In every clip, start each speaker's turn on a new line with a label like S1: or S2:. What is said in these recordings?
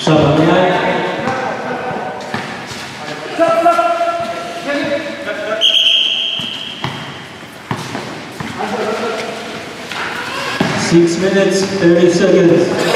S1: Shabaniak. 6 minutes, 30 seconds.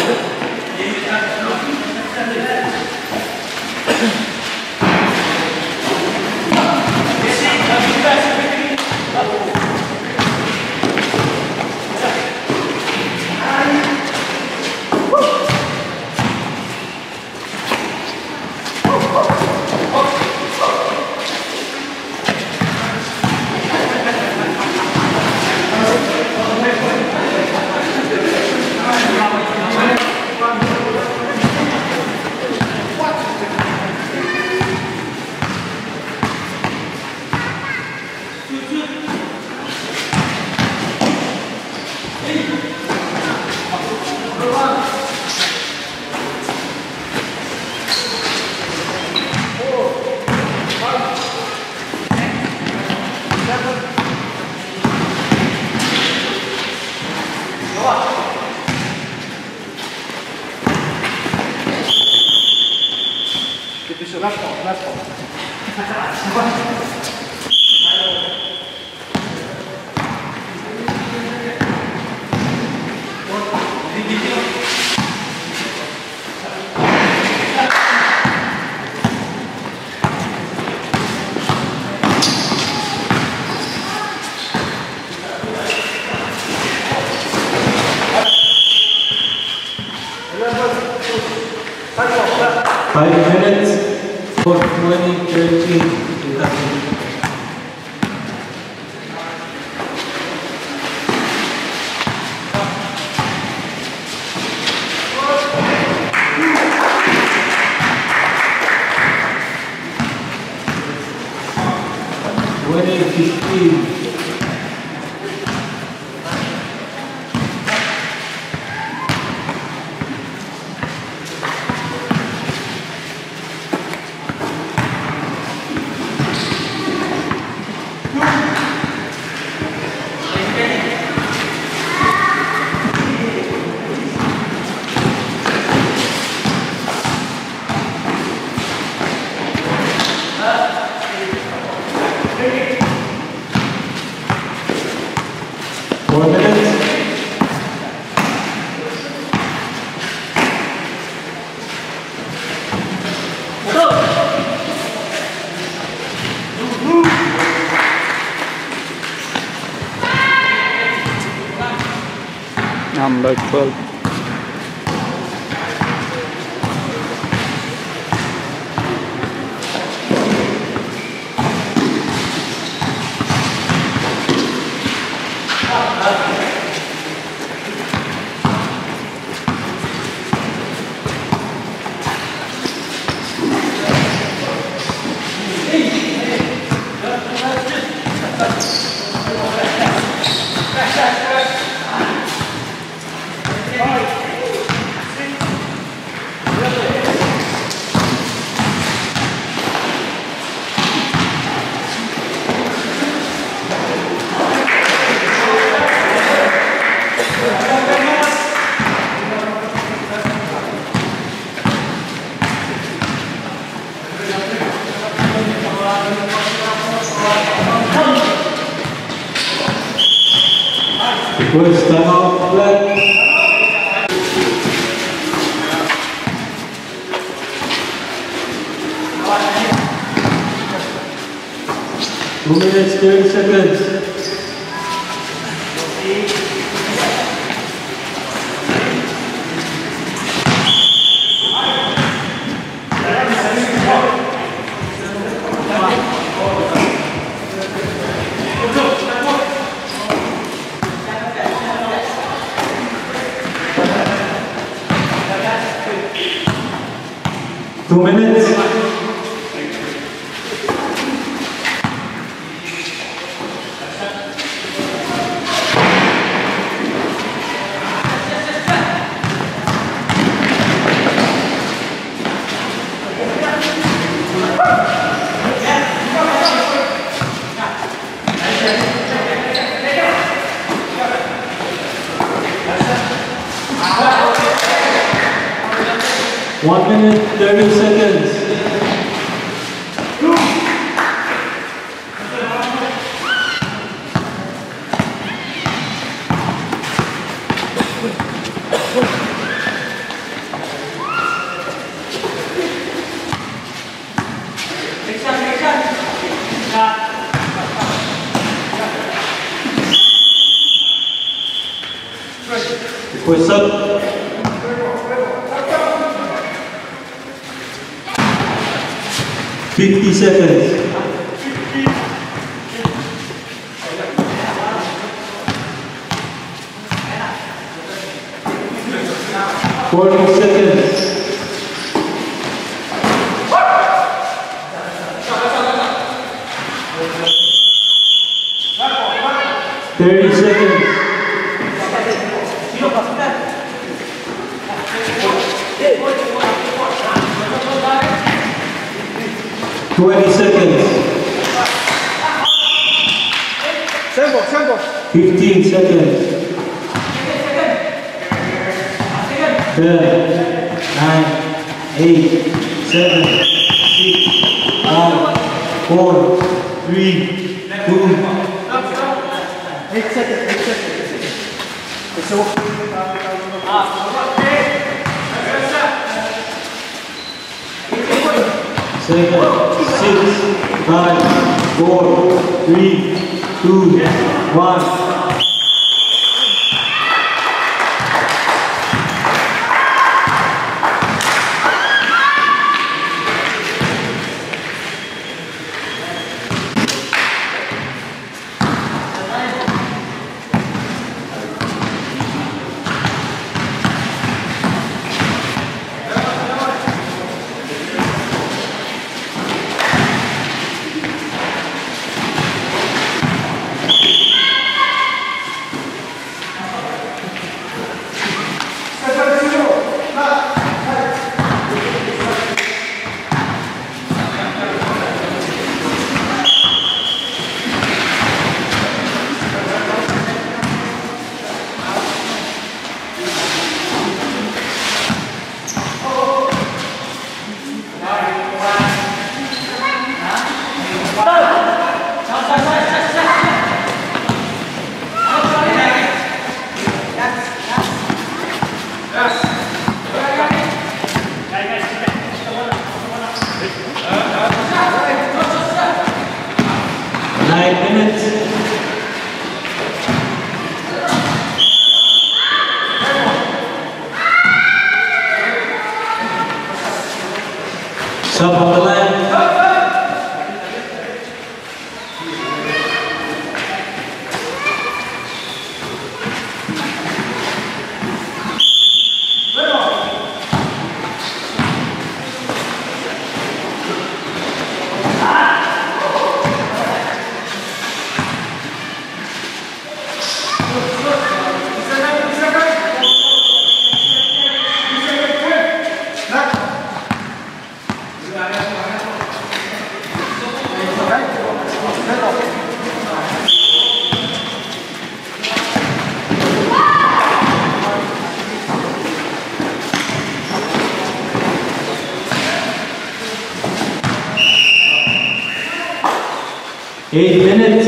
S2: Number 12.
S1: First time out, black. Two minutes, 30 seconds. Two minutes. 1 minute, 30 seconds. What's up? 50 seconds. 40 seconds. 30 seconds. 20 seconds. 15 seconds. 10, 9, 8, 7, 6, 5, 4, 3, 2.
S3: 8 seconds. It's over.
S1: 7, 6, 5, 4, 3, 2, 1. Sub on the line. Eight minutes.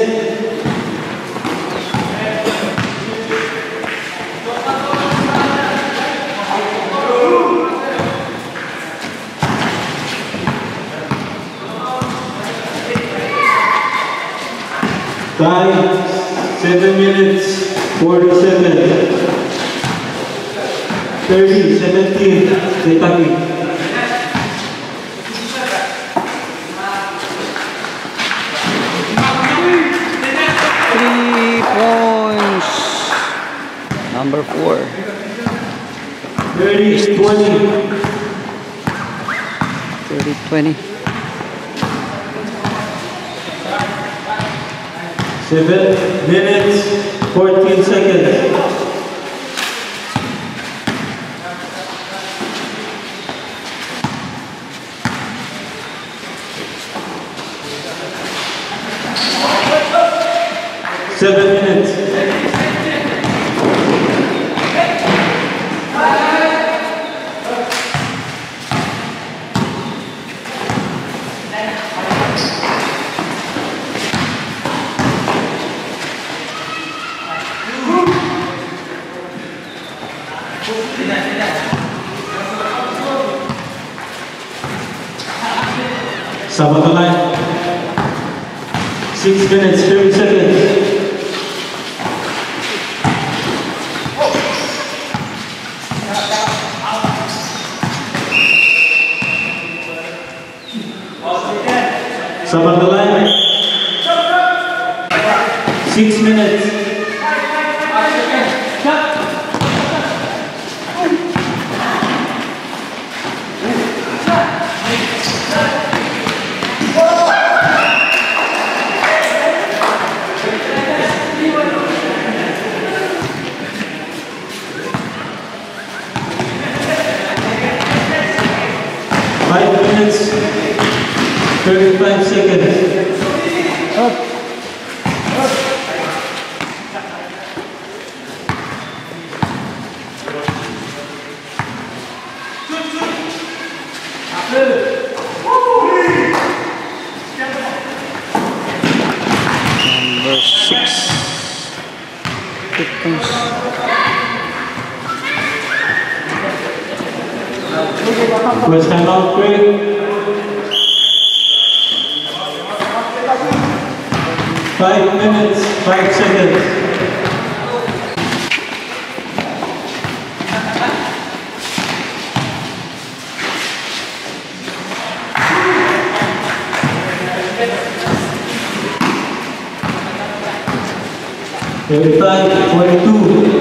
S1: Time 7 minutes 40 seconds. 30, 17, Kentucky.
S2: 3 points. Number 4.
S1: 30, 20.
S2: 30-20.
S1: 7 minutes 14 seconds. 7 minutes.
S3: 5,
S1: Stop on the line. 6 minutes, 30 seconds. Stop on the line. 6 minutes. Five minutes, 35 seconds.
S2: Number 6. Victims.
S1: First time out, quick. 5 minutes, 5 seconds. Thirty-five, 22.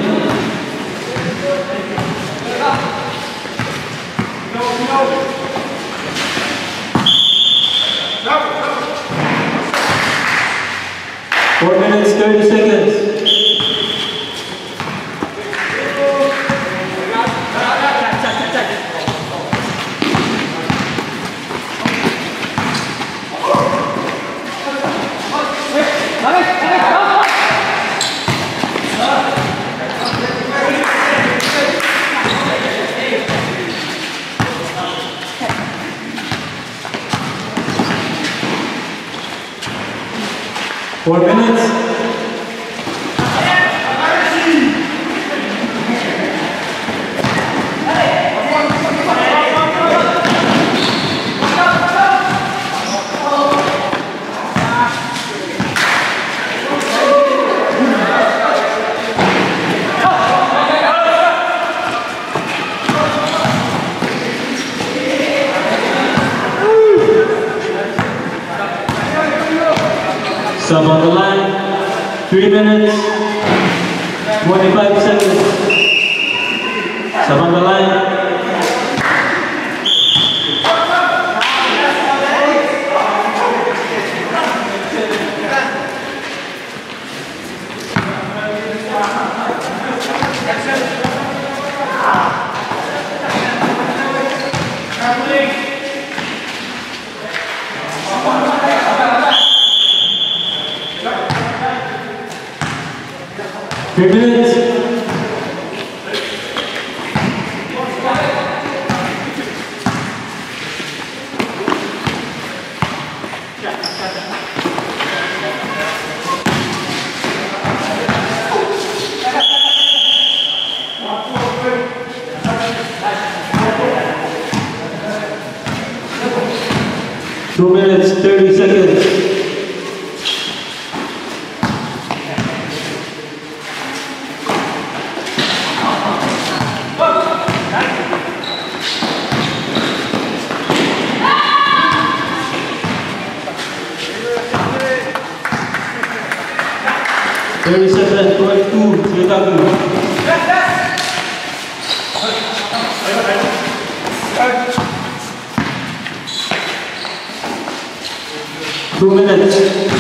S1: Four minutes, 30 seconds. Four minutes. Stop on the line. 3 minutes, 25 seconds. Stop on the line. Three minutes. Two minutes, 30 seconds. Thirty-seven, 22, Chicago. Two minutes.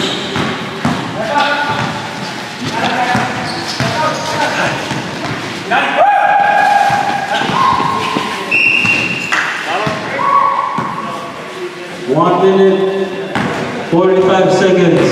S1: One minute, 45 seconds.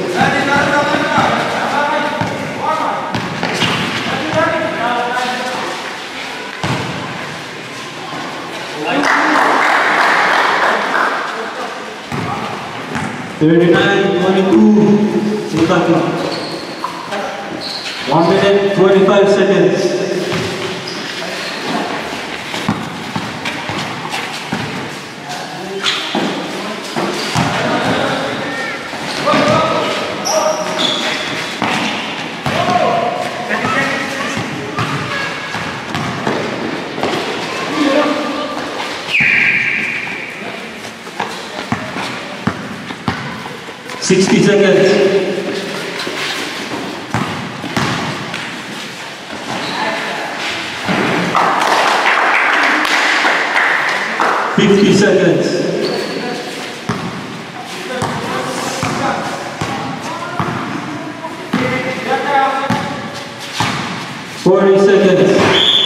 S1: 39-22, Kentucky. 1 minute, 25 seconds. 60 seconds. 50 seconds. 40 seconds.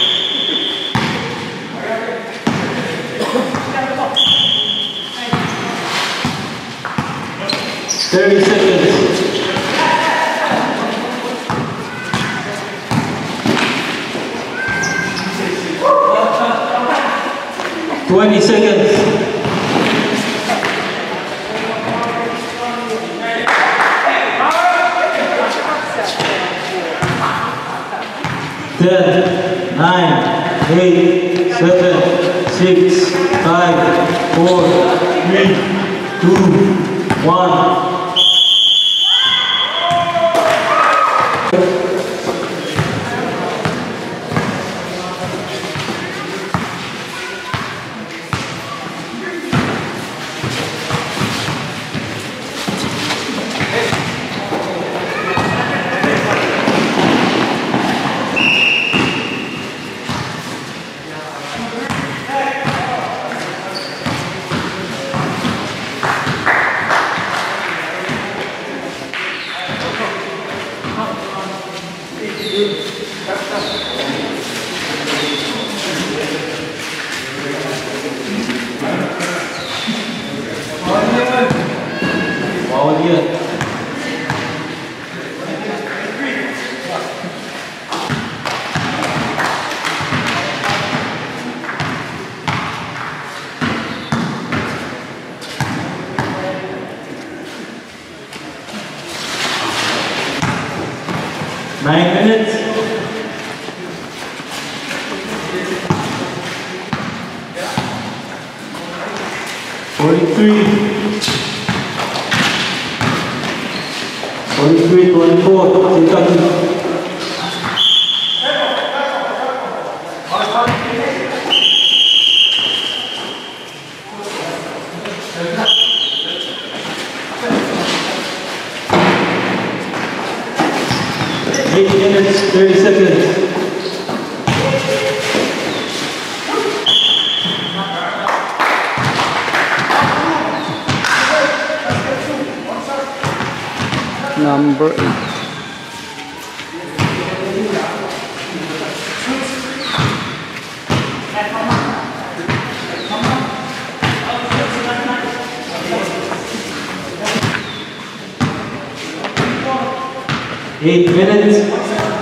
S1: 30 seconds. 20 seconds. 10, 9, 8, 7, 6, 5, 4, 3, 2, 1. Wow, 9 minutes. 43, 24, Kentucky. Eight minutes, 30 seconds.
S2: Number 8. Eight minutes.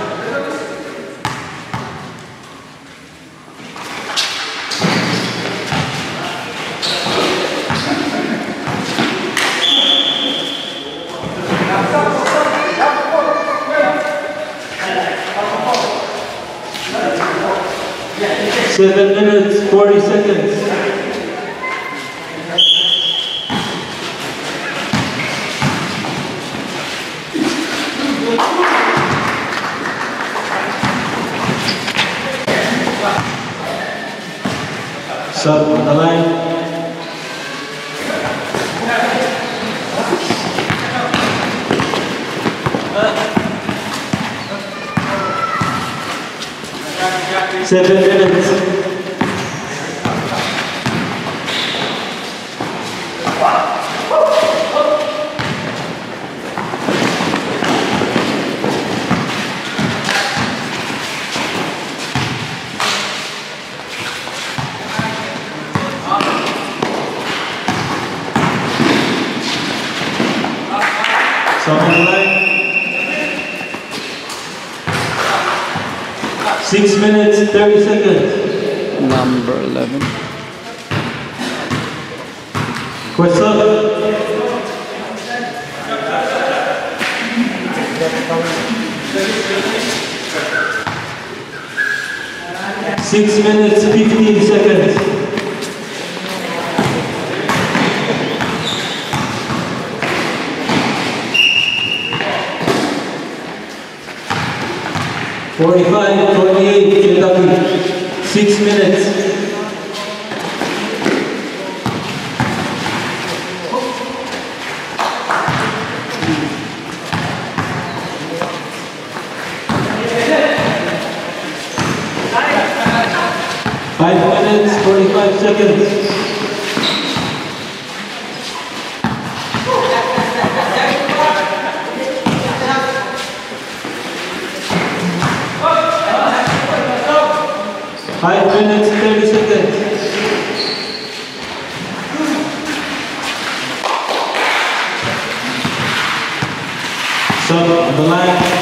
S2: Seven minutes, 40 seconds. Sub on the line. Seven minutes. On the line. 6 minutes, 30 seconds. Number 11.
S1: What's up? 6 minutes, 15 seconds. 45, 28, Kentucky. 6 minutes. 5 minutes, 45 seconds. Five minutes, 30 seconds. Sub on the line.